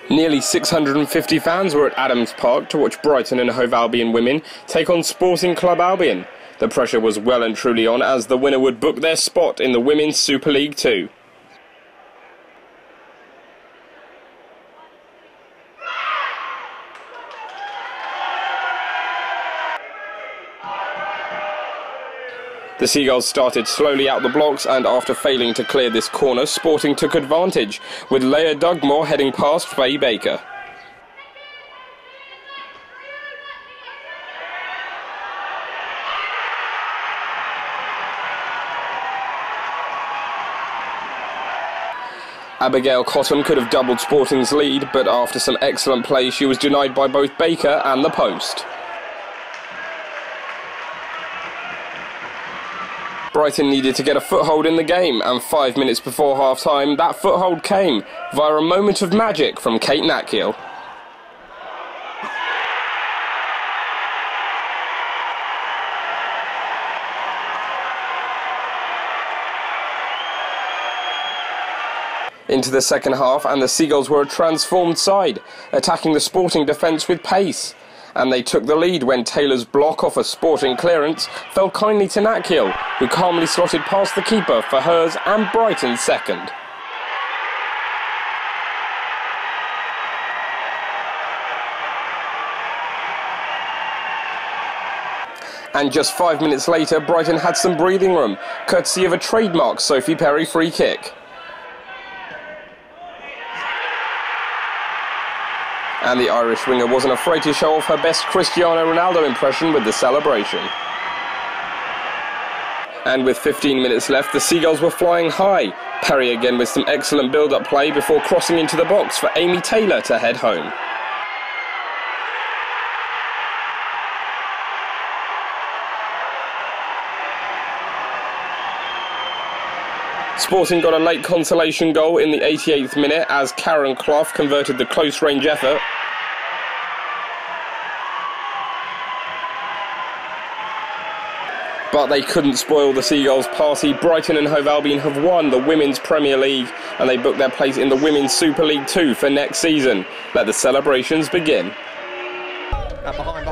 Nearly 650 fans were at Adams Park to watch Brighton and Hove Albion Women take on Sporting Club Albion. The pressure was well and truly on as the winner would book their spot in the Women's Super League 2. The Seagulls started slowly out the blocks, and after failing to clear this corner, Sporting took advantage, with Leah Dugmore heading past Faye Baker. Abigail Cotton could have doubled Sporting's lead, but after some excellent play she was denied by both Baker and the post. Brighton needed to get a foothold in the game, and 5 minutes before half-time that foothold came via a moment of magic from Kate Natkiel. Into the second half, and the Seagulls were a transformed side, attacking the Sporting defence with pace. And they took the lead when Taylor's block off a Sporting clearance fell kindly to Natkiel, who calmly slotted past the keeper for hers and Brighton's second. And just 5 minutes later, Brighton had some breathing room, courtesy of a trademark Sophie Perry free kick. And the Irish winger wasn't afraid to show off her best Cristiano Ronaldo impression with the celebration. And with 15 minutes left, the Seagulls were flying high. Perry again with some excellent build-up play before crossing into the box for Amy Taylor to head home. Sporting got a late consolation goal in the 88th minute as Karen Clough converted the close-range effort. But they couldn't spoil the Seagulls' party. Brighton and Hove Albion have won the Women's Premier League, and they booked their place in the Women's Super League 2 for next season. Let the celebrations begin. Behind.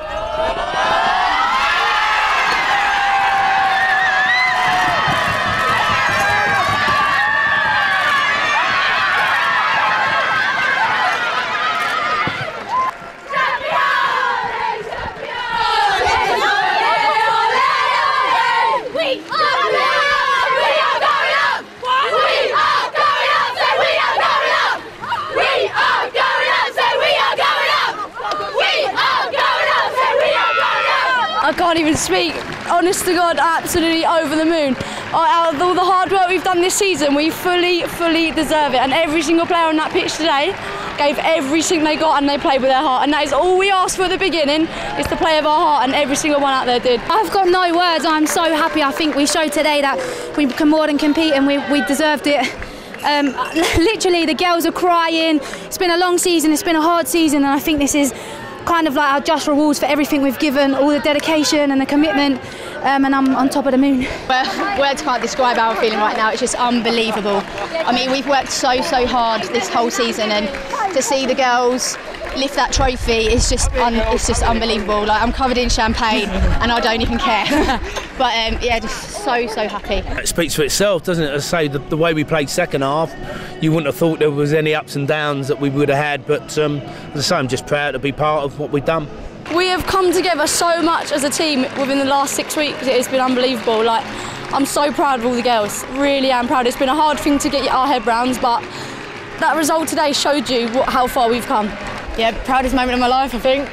I can't even speak. Honest to God, absolutely over the moon. Out of all the hard work we've done this season, we fully deserve it. And every single player on that pitch today gave everything they got, and they played with their heart. And that is all we asked for at the beginning, is to play with our heart, and every single one out there did. I've got no words. I'm so happy. I think we showed today that we can more than compete, and we deserved it. Literally, the girls are crying. It's been a long season, it's been a hard season, and I think this is kind of like our just rewards for everything we've given, all the dedication and the commitment, and I'm on top of the moon. Words can't describe how I'm feeling right now. It's just unbelievable. I mean, we've worked so hard this whole season, and to see the girls lift that trophy is just it's just unbelievable. Like, I'm covered in champagne and I don't even care. But yeah, just so happy. It speaks for itself, doesn't it? As I say, the way we played second half, you wouldn't have thought there was any ups and downs that we would have had, but as I say, I'm just proud to be part of what we've done. We have come together so much as a team within the last 6 weeks. It's been unbelievable. Like, I'm so proud of all the girls. Really am proud. It's been a hard thing to get our head round, but that result today showed you how far we've come. Yeah, proudest moment of my life, I think.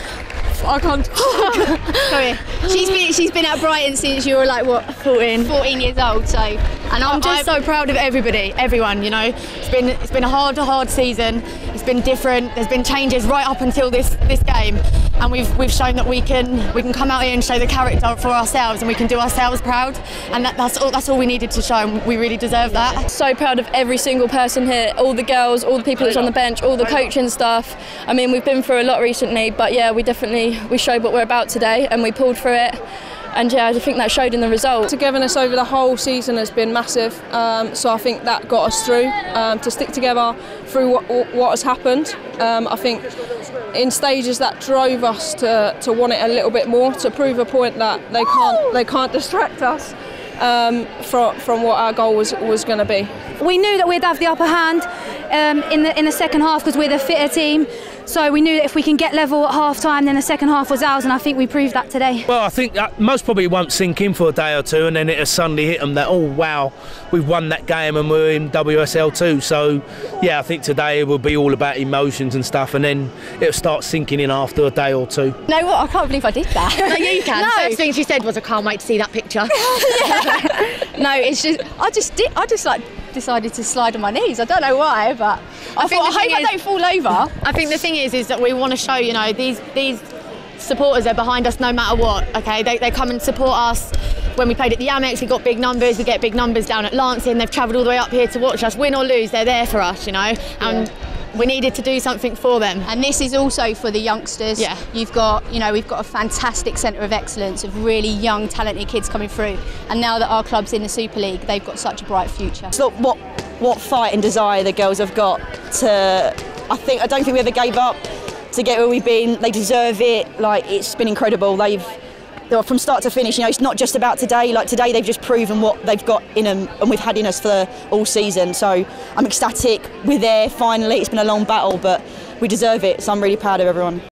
I can't talk. She's been at Brighton since you were like, what, 14 years old, so. And I'm just so proud of everyone, you know. It's been a hard season. It's been different. There's been changes right up until this game, and we've shown that we can come out here and show the character for ourselves, and we can do ourselves proud, and that's all we needed to show, and we really deserve that. So proud of every single person here, all the girls, all the people that's on the bench, all the coaching staff. I mean, we've been through a lot recently, but yeah, we showed what we're about today, and we pulled through it. and yeah, I think that showed in the result. Togetherness over the whole season has been massive, so I think that got us through, to stick together through what has happened. I think in stages that drove us to want it a little bit more, to prove a point that they can't distract us from what our goal was going to be. We knew that we'd have the upper hand in the second half because we're the fitter team. So we knew that if we can get level at half-time, then the second half was ours, and I think we proved that today. Well, I think most probably won't sink in for a day or two, and then it'll suddenly hit them that, oh wow, we've won that game and we're in WSL too. So yeah, I think today it will be all about emotions and stuff, and then it'll start sinking in after a day or two. You know what? I can't believe I did that. No, you can. No. First thing she said was, I can't wait to see that picture. No, it's just I just like decided to slide on my knees. I don't know why, but I hope I don't fall over. I think the thing is that we want to show, you know, these supporters are behind us no matter what. Okay, they come and support us. When we played at the Amex, we got big numbers. We get big numbers down at Lancing. They've travelled all the way up here to watch us, win or lose. They're there for us, you know. And we needed to do something for them. And this is also for the youngsters. Yeah. We've got a fantastic centre of excellence of really young, talented kids coming through. And now that our club's in the Super League, they've got such a bright future. It's not what fight and desire the girls have got to. I don't think we ever gave up to get where we've been. They deserve it. Like, it's been incredible. From start to finish, you know, it's not just about today. Like, today they've just proven what they've got in them and we've had in us for all season. So I'm ecstatic. We're there finally. It's been a long battle, but we deserve it. So I'm really proud of everyone.